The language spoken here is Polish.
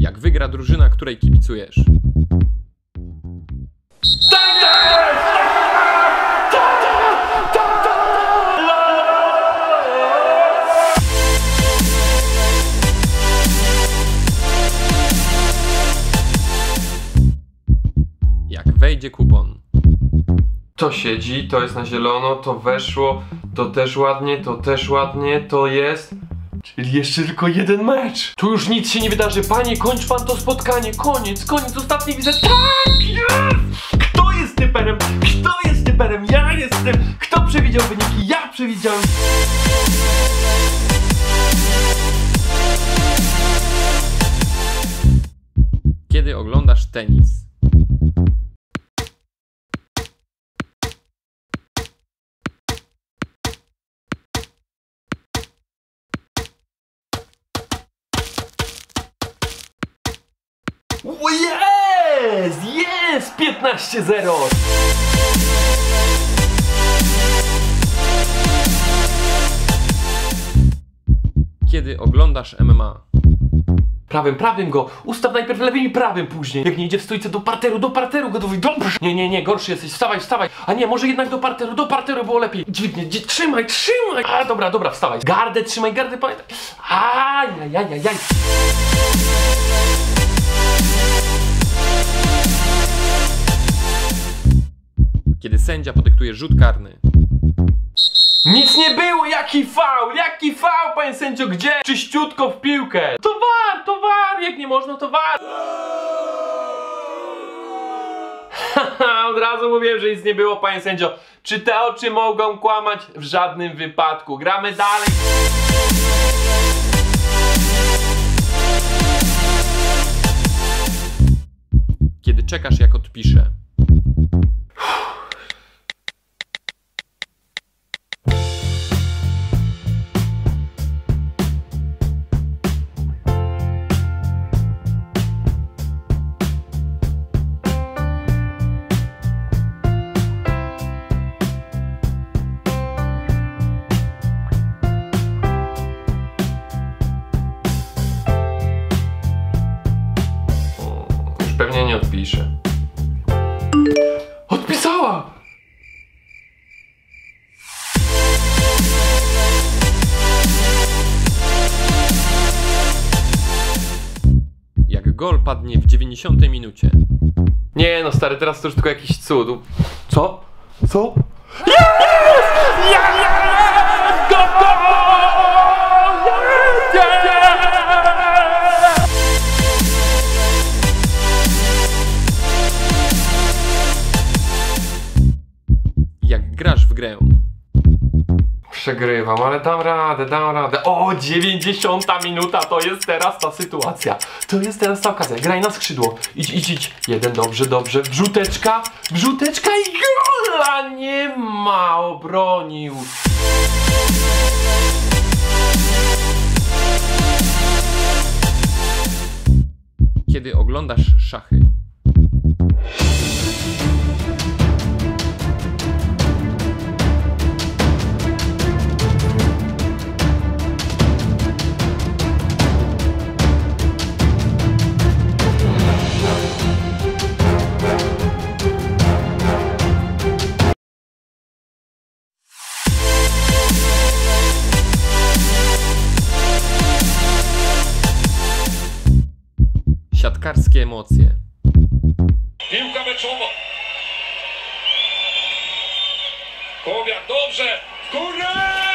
Jak wygra drużyna, której kibicujesz. Jak wejdzie kupon. To siedzi, to jest na zielono, to weszło, to też ładnie, to jest... Czyli jeszcze tylko jeden mecz. Tu już nic się nie wydarzy, panie, kończ pan to spotkanie, koniec, ostatni widzę. Tak, jest! Kto jest typerem? Kto jest typerem? Ja jestem! Kto przewidział wyniki? Ja przewidziałem! Kiedy oglądasz tenis. O jest! Jest! 15-0! Kiedy oglądasz MMA. Prawym go! Ustaw najpierw lewym i prawym później. Jak nie idzie w stójce do parteru gotowy. Dobrze! Nie, gorszy jesteś. Wstawaj. A nie, może jednak do parteru było lepiej. Dźwignie, trzymaj! A, dobra, wstawaj. Trzymaj gardę, pamiętaj. Ajajajajaj. Kiedy sędzia podyktuje rzut karny. Nic nie było! Jaki faul, panie sędzio, gdzie? Czyściutko w piłkę! To war! Jak nie można, to war! Od razu mówiłem, że nic nie było, panie sędzio. Czy te oczy mogą kłamać? W żadnym wypadku. Gramy dalej. Kiedy czekasz, jak odpisze. Pewnie nie odpisze. Odpisała! Jak gol padnie w 90 minucie. Nie no stary, teraz to już tylko jakiś cud. Co? Jest! Go! Jak grasz w grę. Przegrywam, ale dam radę. O, 90 minuta, to jest teraz ta sytuacja. To jest teraz ta okazja. Graj na skrzydło. Idź. Jeden, dobrze. Wrzuteczka i gola! Nie ma, obronił. Kiedy oglądasz szachy. Siatkarskie emocje. Piłka meczowa. Kowiak, dobrze. W górę!